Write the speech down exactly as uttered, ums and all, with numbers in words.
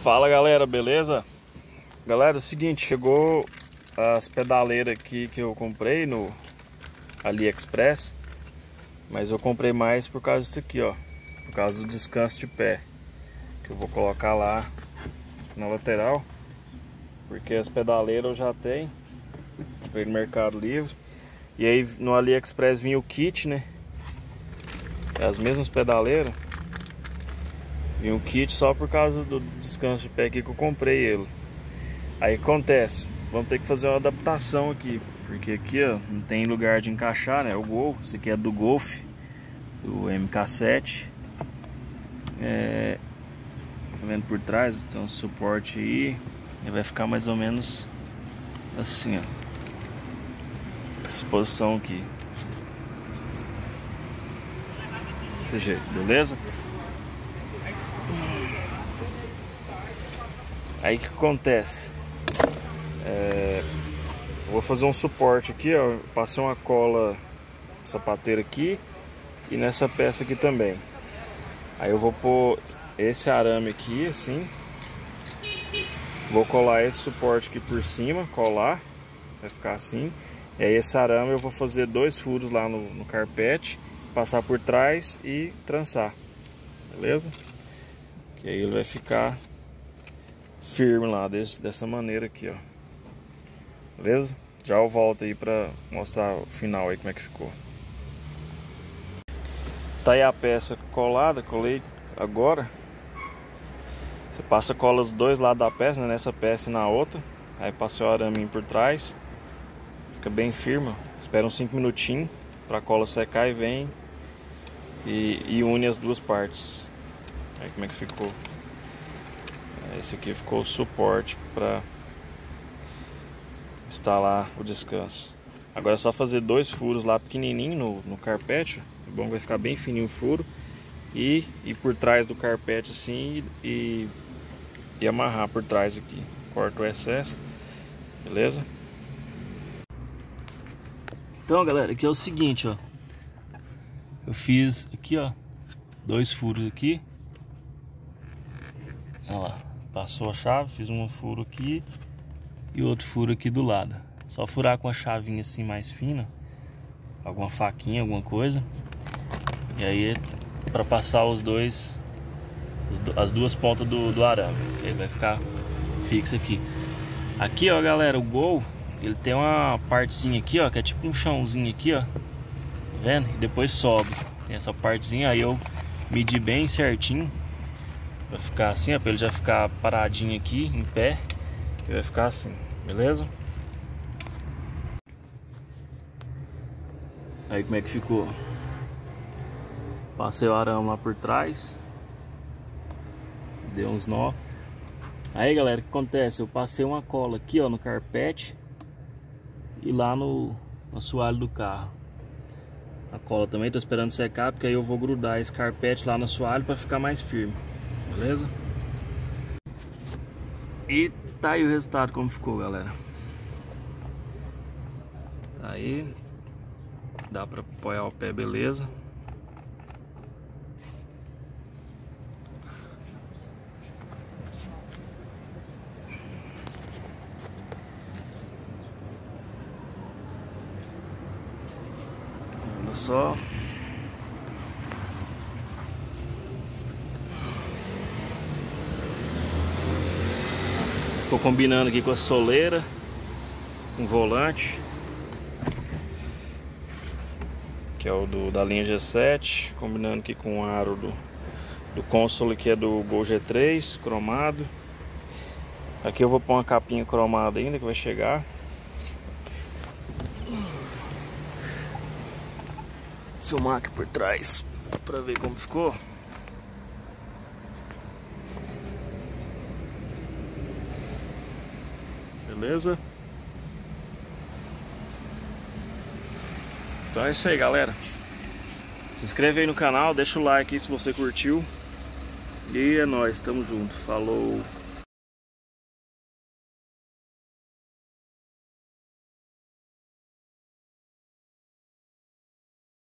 Fala galera, beleza? Galera, é o seguinte, chegou as pedaleiras aqui que eu comprei no AliExpress. Mas eu comprei mais por causa disso aqui, ó. Por causa do descanso de pé, que eu vou colocar lá na lateral. Porque as pedaleiras eu já tenho, comprei no Mercado Livre. E aí no AliExpress vinha o kit, né? É as mesmas pedaleiras. Vinha um kit só por causa do descanso de pé aqui que eu comprei ele. Aí acontece, vamos ter que fazer uma adaptação aqui, porque aqui ó, não tem lugar de encaixar, né? O Gol, esse aqui é do Golf, do M K sete. É, tá vendo por trás? Tem um suporte aí. E vai ficar mais ou menos assim, ó. Essa posição aqui. Desse jeito, beleza? Aí o que acontece? É, eu vou fazer um suporte aqui, ó. Passei uma cola sapateira aqui e nessa peça aqui também. Aí eu vou pôr esse arame aqui, assim. Vou colar esse suporte aqui por cima, colar, vai ficar assim. E aí esse arame eu vou fazer dois furos lá no, no carpete, passar por trás e trançar, beleza? Que aí ele vai ficar firme lá, desse, dessa maneira aqui, ó. Beleza? Já eu volto aí pra mostrar o final aí, como é que ficou. Tá aí a peça colada, colei agora. Você passa cola os dois lados da peça, né? Nessa peça e na outra. Aí passei o araminho por trás. Fica bem firme. Espera uns cinco minutinhos pra cola secar e vem e, e une as duas partes. Aí como é que ficou? Esse aqui ficou o suporte para instalar o descanso. Agora é só fazer dois furos lá pequenininho no, no carpete. É bom, vai ficar bem fininho o furo. E ir por trás do carpete assim e, e amarrar por trás aqui. Corta o excesso. Beleza? Então galera, aqui é o seguinte, ó. Eu fiz aqui, ó, dois furos aqui. Olha lá. Passou a chave, fiz um furo aqui e outro furo aqui do lado. Só furar com a chavinha assim mais fina, alguma faquinha, alguma coisa. E aí para passar os dois, as duas pontas do, do arame. Ele vai ficar fixo aqui. Aqui ó galera, o Gol, ele tem uma partezinha aqui ó, que é tipo um chãozinho aqui ó. Tá vendo? E depois sobe. Tem essa partezinha, aí eu medi bem certinho. Vai ficar assim, ó, pra ele já ficar paradinho aqui, em pé. E vai ficar assim, beleza? Aí como é que ficou? Passei o arame lá por trás. Deu uns nó. Aí galera, o que acontece? Eu passei uma cola aqui ó, no carpete. E lá no, no assoalho do carro. A cola também, tô esperando secar, porque aí eu vou grudar esse carpete lá no assoalho pra ficar mais firme. Beleza? E tá aí o resultado como ficou, galera. Tá aí. Dá pra apoiar o pé, beleza. Olha só. Ficou combinando aqui com a soleira, com o volante, que é o do, da linha G sete, combinando aqui com o aro do, do console, que é do Gol G três, cromado. Aqui eu vou pôr uma capinha cromada ainda, que vai chegar. Vou filmar aqui por trás, pra ver como ficou. Beleza? Então é isso aí, galera. Se inscreve aí no canal, deixa o like aí se você curtiu. E é nóis, tamo junto. Falou!